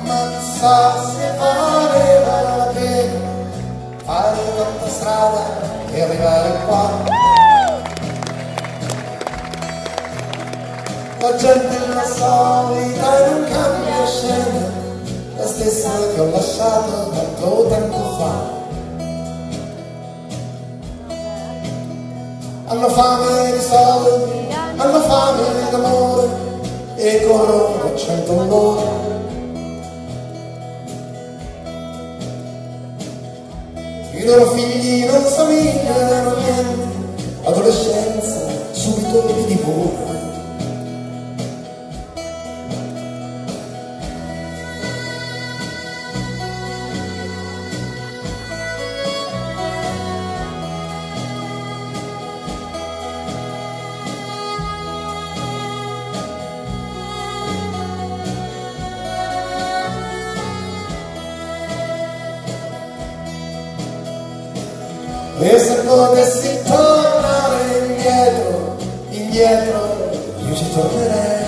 ma chissà se valeva la pena fare tanta strada e arrivare qua. La gente è la solita e non cambia scena, la stessa che ho lasciato tanto tempo fa. Hanno fame di soldi, hanno fame d'amore e corrono a 100 all'ora. I loro figli non somigliano a niente, adolescenza subito li divora. E se potessi tornare indietro, indietro, io ci tornerei.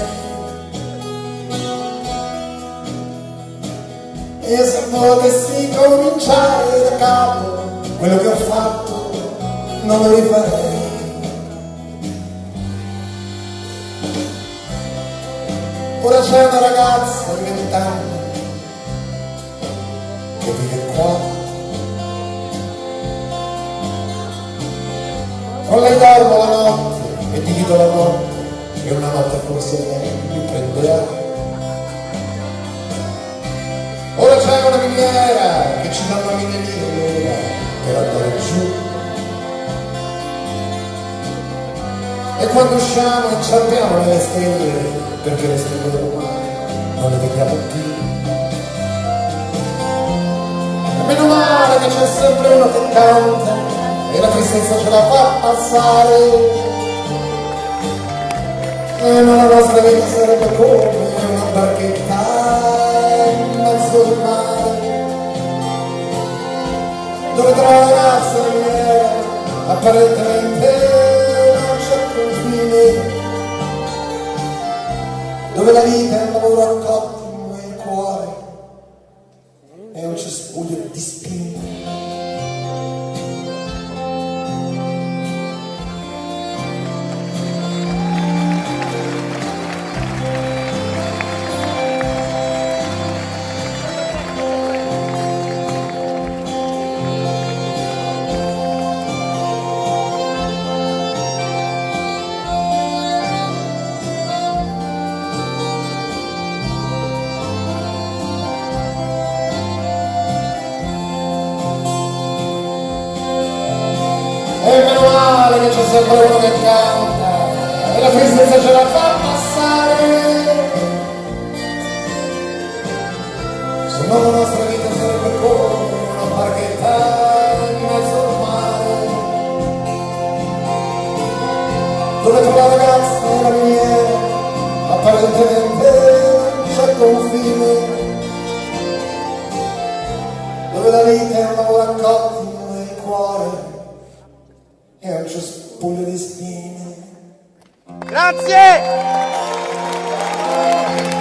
E se potessi cominciare da capo, quello che ho fatto non lo rifarei. Ora c'è una ragazza di 20 anni che vive qua. Con lei dormo la notte e divido la notte, e una notte forse lei mi prenderà. Ora c'è una miniera che ci dà 1.000 lire per andare giù. E quando usciamo inciampiamo nelle stelle, perché le stelle ormai non le vediamo più. E meno male che c'è sempre uno che canta e la tristezza ce la fa passare, ma la nostra vita sarebbe come una barchetta in mezzo al mare, dove tra la ragazza e me apparentemente non c'è confine, dove la vita è un lavoro a cottimo e il cuore è un cespuglio di spine. E meno male che c'è sempre uno che canta e la tristezza ce la fa passare, se no la nostra vita sarebbe come una barchetta in mezzo al mare, dove tra la ragazza e la miniera apparentemente non c'è confine, dove la vita è un lavoro a cottimo e il cuore è un cespuglio di spine. Grazie!